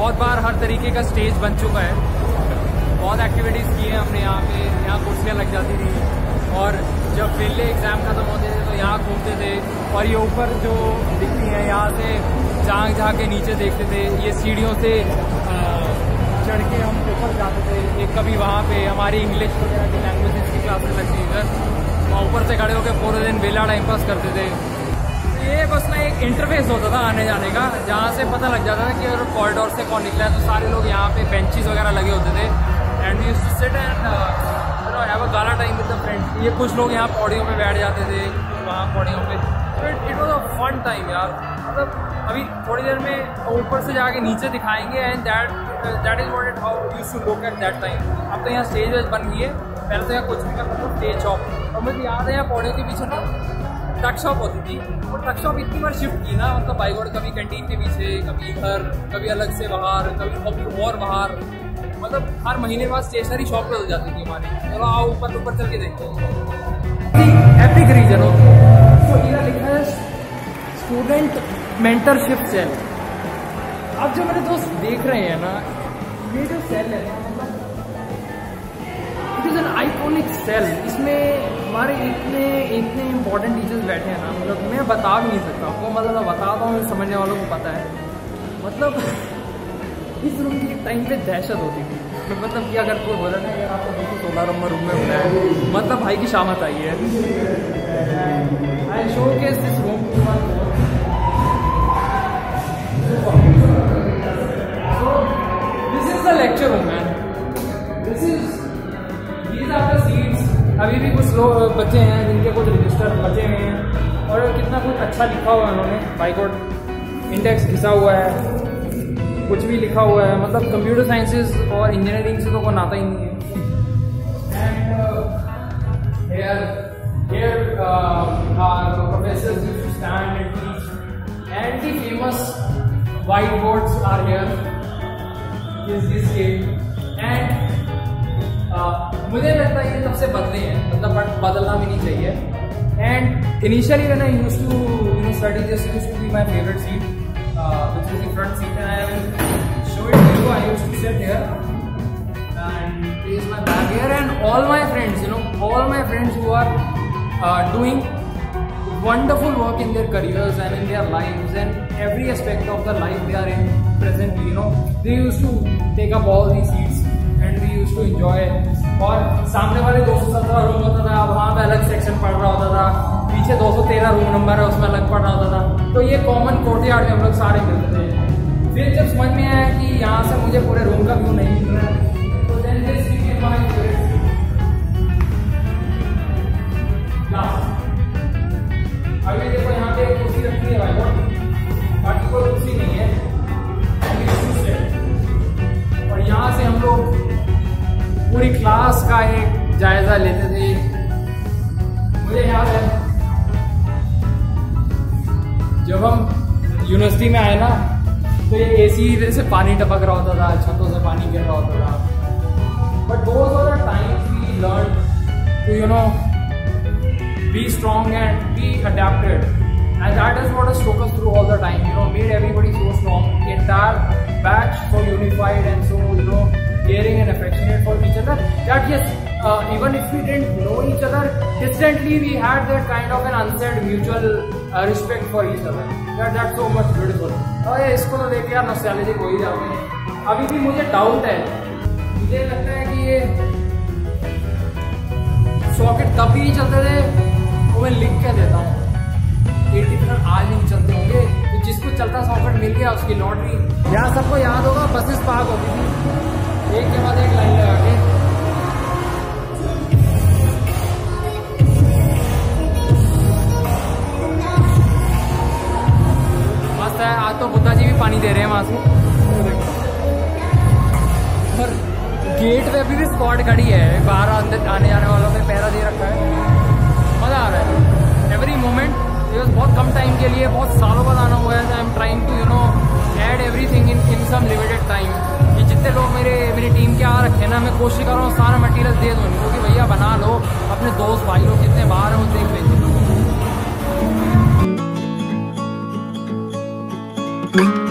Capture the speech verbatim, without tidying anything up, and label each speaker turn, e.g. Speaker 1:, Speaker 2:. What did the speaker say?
Speaker 1: बहुत बार हर तरीके का स्टेज बन चुका है, बहुत एक्टिविटीज़ की हैं हमने यहाँ पे। यहाँ कुर्सियाँ लग जाती थी और जब पहले एग्ज़ाम खत्म होते थे तो यहाँ घूमते थे। और ये ऊपर जो दिखती हैं यहाँ से झाँक झाँक के नीचे देखते थे। ये सीढ़ियों से चढ़ के हम ऊपर जाते थे। एक कभी वहाँ पे हमारी इंग्लिश वगैरह की लैंग्वेजेस की क्लासेस लगती थी सर, वहाँ ऊपर से खड़े होकर पूरे दिन वेला टाइम पास करते थे। ये बस ना एक इंटरफेस होता था आने जाने का, जहाँ से पता लग जाता था कि अगर कॉरिडोर से कौन निकला है। तो सारे लोग यहाँ पे बेंचेस वगैरह लगे होते थे and we used to sit and you know have a gala time with the friends. ये कुछ लोग यहाँ पौड़ियों पे बैठ जाते थे, वहाँ पौड़ियों पे। It was a fun time यार। मतलब अभी थोड़ी देर में ऊपर से जाके नीचे दिखाएंगे and that that is what it how used to look at that time. अब तो यहाँ स्टेज बन गई है, पहले तो यहाँ कुछ भी करता था स्टेज शॉप। और मुझे याद है यहाँ पौड़ियों के पीछे ना ट्रक शॉप होती थी, और ट्रक शॉप इतनी बार शिफ्ट की ना, मतलब बाई रोड, कभी कैंटीन के पीछे, कभी इधर, कभी अलग से बाहर, कभी कभी और बाहर। मतलब हर महीने बाद स्टेशनरी शॉप पे हो जाती थी हमारी। चलो आओ ऊपर ऊपर चल के देखते हैं। एपिक रीजन हो तो इधर लिखा है स्टूडेंट मेंटरशिप सेल। अब जो मेरे दोस्त देख रहे हैं ना, ये जो सेल है मतलब it is an iconic sale. इसमें हमारे इतने इतने इम्पोर्टेंट टीचर्स बैठे हैं ना, मतलब मैं बता भी नहीं सकता आपको। मतलब मैं बताता हूँ, समझने वालों को पता है। मतलब इस रूम की टाइम पे दहशत होती थी। मतलब कि अगर कोई बोला ना यार आपको बिल्कुल सोलह नंबर रूम में होना है, मतलब भाई की शामत आई है। I showcase this room. This is the lecture room man. This is these are the seats। अभी भी कुछ लोग बच्चे हैं जिनके कुछ रजिस्टर बचे हुए हैं और कितना कुछ अच्छा लिखा हुआ है उन्होंने। बाइकोड इंडेक्स घिसा हुआ है, कुछ भी लिखा हुआ है। मतलब कंप्यूटर साइंसेज और इंजीनियरिंग से तो कोई नाता ही नहीं है। And here here our professors used to stand and teach and the famous white boards are here is this game. And मुझे लगता है ये तब से बदले हैं, मतलब बट बदलना भी नहीं चाहिए। And initially when I used to you know study this used to be my favourite seat, which is the front seat, and I will show it to you. I used to sit here and place my bag here, and all my friends, you know, all my friends who are uh, doing wonderful work in their careers and in their lives and every aspect of the life they are in presently, you know, they used to take up all these seats and we used to enjoy it. और सामने वाले दो सौ सत्रह room होता था, वहाँ पे अलग सेक्शन पढ़ रहा होता था। पीछे दो सौ तेरह रूम नंबर है, उसमें अलग पढ़ रहा होता था। तो ये कॉमन कोर्टयार्ड में हम लोग सारे मिलते थे। फिर जब समझ में आया कि यहाँ से मुझे पूरे रूम का व्यू नहीं मिल रहा है, तो then this became my favourite class. अभी देखो यहाँ पे एक कुर्सी रखी है भाई, बाकी कोई कुर्सी नहीं है। और यहाँ से हम लोग पूरी क्लास का एक जायजा लेते थे। मुझे याद है जब हम यूनिवर्सिटी में आए ना, तो ये एसी से पानी टपक रहा होता था, छतों से पानी गिर रहा होता था। But those were the times we learn to you know be strong and be adapted, and that is what has took us through all the time, you know, made everybody so strong, the entire batch so unified and so you know caring and affectionate for each other, that yes, uh, even if we didn't know each other distantly, we had that kind of an unsaid mutual uh, respect for each other. That that's so much beautiful. अरे इसको तो देख यार nostalgic हो ही जाते हैं। अभी भी मुझे डाउट है, मुझे लगता है कि ये सॉकेट तब भी चलते थे, वो मैं लिख के देता हूँ। एटी परसेंट आज नहीं चलते होंगे, तो जिसको चलता सॉकेट मिल गया उसकी लॉटरी। यहाँ सबको याद होगा बसेस पार्क होती थी एक के बाद एक लाइन लगा के। मस्त है। आज तो बुद्धा जी भी पानी दे रहे हैं वहां से। और गेट पे अभी भी स्क्वाड खड़ी है, बाहर अंदर आने जाने वालों पे पहरा दे रखा है। मजा आ रहा है एवरी मोमेंट। बहुत कम टाइम के लिए, बहुत सालों बाद आना हुआ है। I am trying to you know add everything in in some limited time. ये जितने लोग मेरे मेरी टीम के आ रखे हैं ना, मैं कोशिश कर रहा हूँ सारा मटेरियल दे दूँ इनको कि भैया बना लो, अपने दोस्त भाई लोग जितने बाहर हैं वो देख भेज दो।